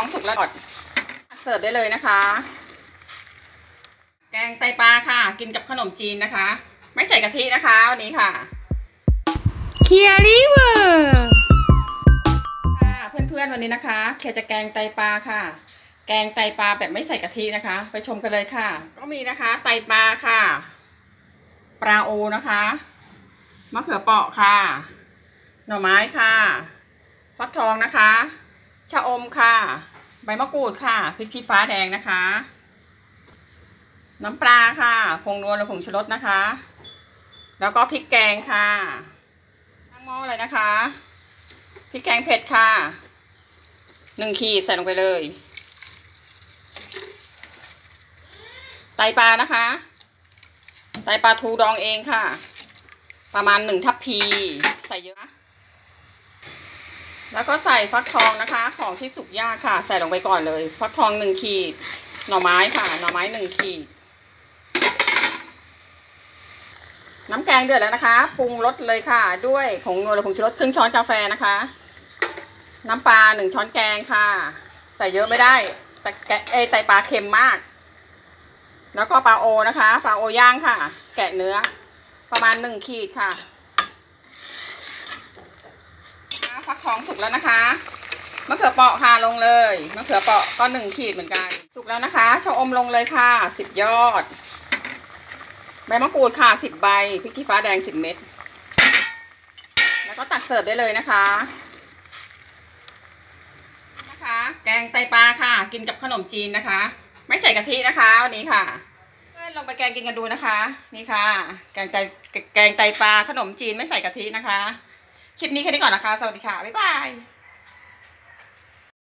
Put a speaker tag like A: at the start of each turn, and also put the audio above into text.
A: สุกแล้วเสิร์ฟได้เลยนะคะแกงไตปลาค่ะกินกับขนมจีนนะคะไม่ใส่กะทินะคะวันนี้ค่ะ
B: เคียริเวอร์
A: ค่ะเพื่อนๆวันนี้นะคะเคียจะแกงไตปลาค่ะแกงไตปลาแบบไม่ใส่กะทินะคะไปชมกันเลยค่ะก็มีนะคะไตปลาค่ะปลาโอนะคะมะเขือเปราะค่ะหน่อไม้ค่ะฟักทองนะคะชะอมค่ะใบมะกรูดค่ะพริกชี้ฟ้าแดงนะคะน้ำปลาค่ะผงนัวและผงชูรสนะคะแล้วก็พริกแกงค่ะตั้งหม้อเลยนะคะพริกแกงเผ็ดค่ะ1 ขีดใส่ลงไปเลยไตปลานะคะไตปลาทูดองเองค่ะประมาณ1 ทัพพีใส่เยอะแล้วก็ใส่ฟักทองนะคะของที่สุกยากค่ะใส่ลงไปก่อนเลยฟักทอง1 ขีดหน่อไม้ค่ะหน่อไม้1 ขีดน้ำแกงเดือดแล้วนะคะปรุงรสเลยค่ะด้วยผงนัวและผงชูรสครึ่งช้อนกาแฟนะคะน้ำปลา1 ช้อนแกงค่ะใส่เยอะไม่ได้แต่ไตปลาเค็มมากแล้วก็ปลาโอนะคะปลาโอย่างค่ะแกะเนื้อประมาณ1 ขีดค่ะฟักทองสุกแล้วนะคะมะเขือเปราะค่ะลงเลยมะเขือเปราะก็1 ขีดเหมือนกันสุกแล้วนะคะชะอมลงเลยค่ะ10 ยอดใบมะกรูดค่ะ10 ใบพริกชี้ฟ้าแดง10 เม็ดแล้วก็ตักเสิร์ฟได้เลยนะคะแกงไตปลาค่ะกินกับขนมจีนนะคะไม่ใส่กะทินะคะวันนี้ค่ะเพื่อนลองไปแกงกินกันดูนะคะนี่ค่ะแกงไตปลาขนมจีนไม่ใส่กะทินะคะคลิปนี้แค่นี้ก่อนนะคะสวัสดีค่ะบ๊ายบาย